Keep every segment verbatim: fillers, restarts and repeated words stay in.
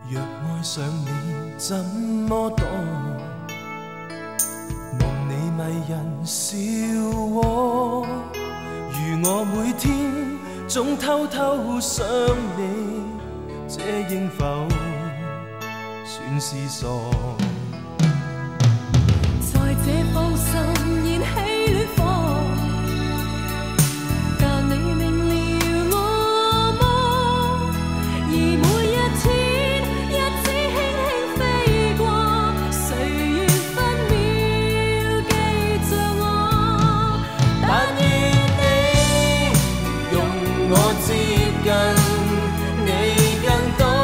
若愛上你怎麼躲？望你迷人笑窩，如我每天總偷偷想你，這應否算是傻？ 在這放心燃起戀火，教你明了我麼？而每一天日子輕輕飛過，誰願分秒記着我？但願你容我接近你更多。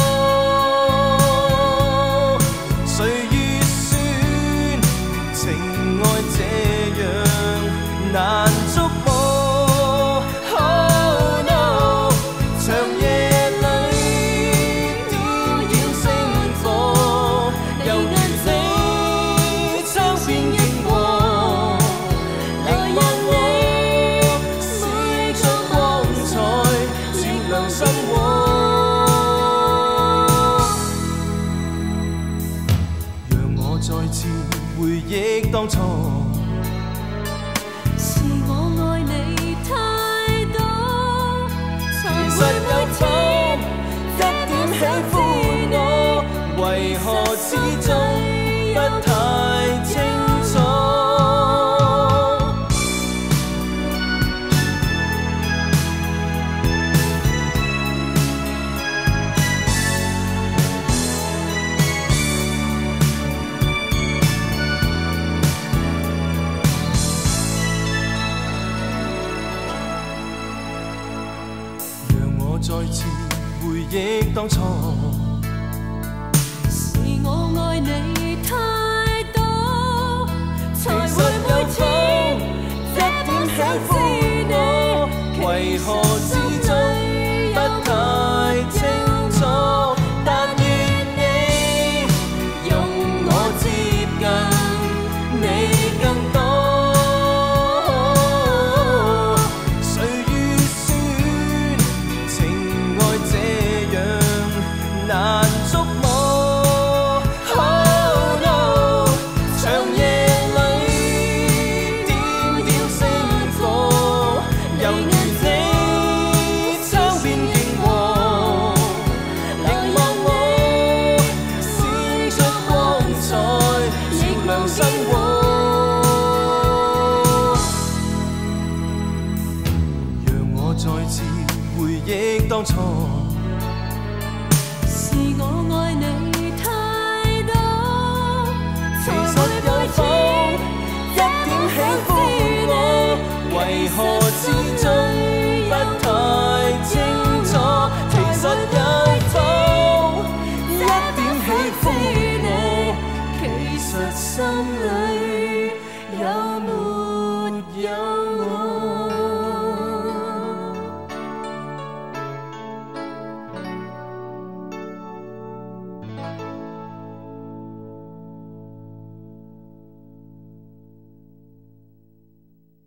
難觸摸 ，Oh no！ 長夜裏點燃星火，由眼睛窗邊經過，來讓你每種光彩照亮生活，讓我再次回憶當初。其實有否一點喜歡我，為何始終不太清楚？再次回憶當初，是我愛你。